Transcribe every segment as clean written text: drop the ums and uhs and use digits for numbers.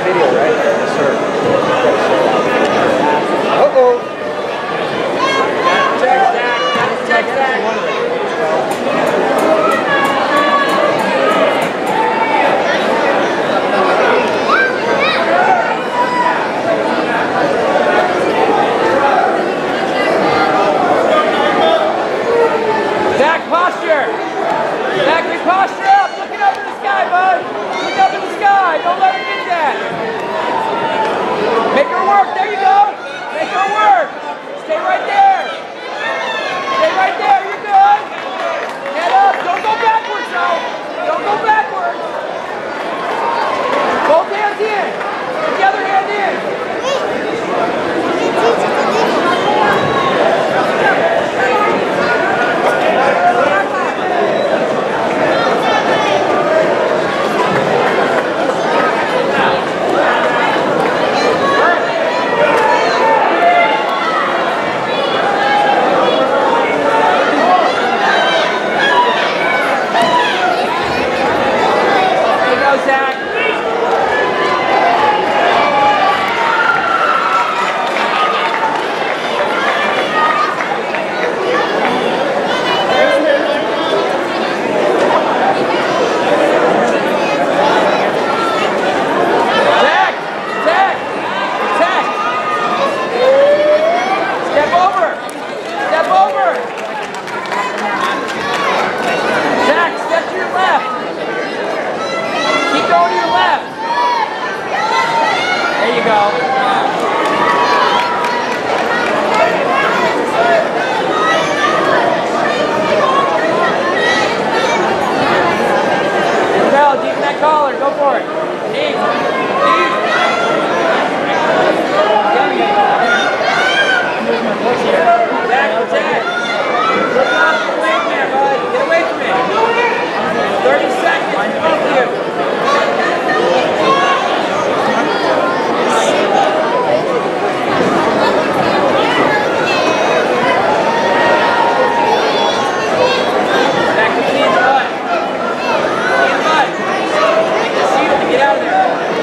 video, right? Yes, sir. Uh-oh. Check that. Check that. Zach, posture. Zach, posture up. Looking up in the sky, bud. Look up in the sky. Don't let her get that. Make her work. There you go. Make her work. Stay right there. Stay right there. You're good. Head up. Don't go backwards, though. Don't go backwards. Both hands in. Put the other hand in. Collar, go for it. Deep. Deep. Back, protect. Look up, get away from there, bud. Get away from it. 30 seconds, both of you. Back to the butt. Get out of there.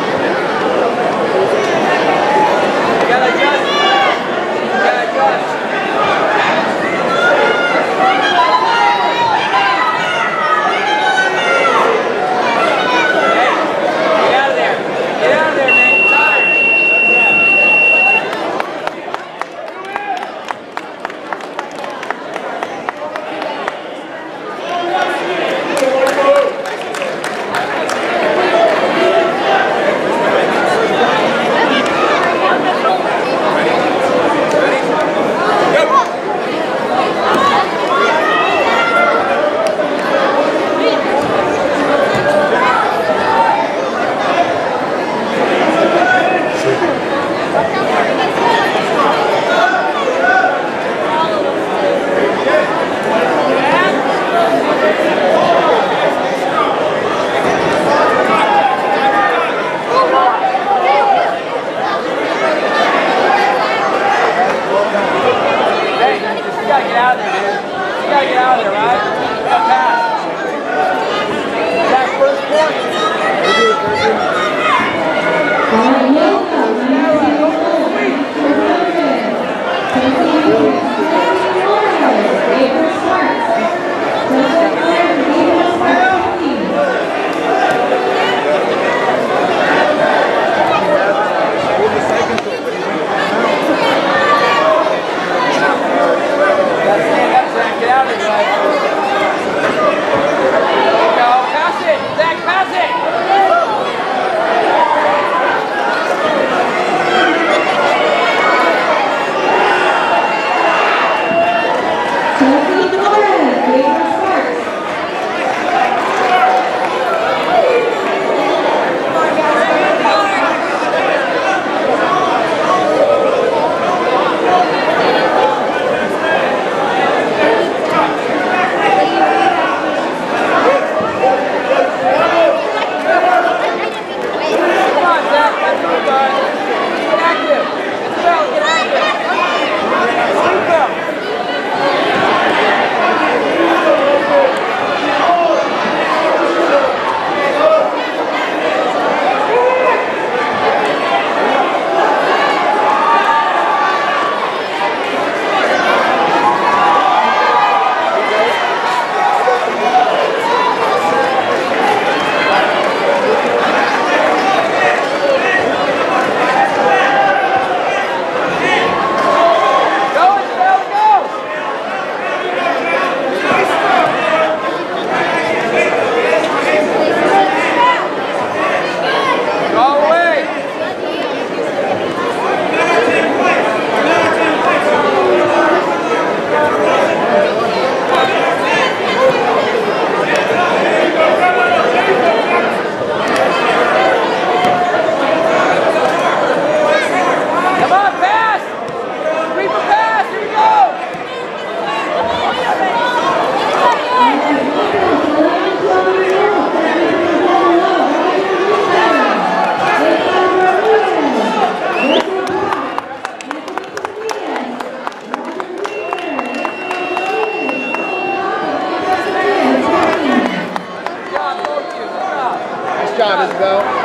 got his belt.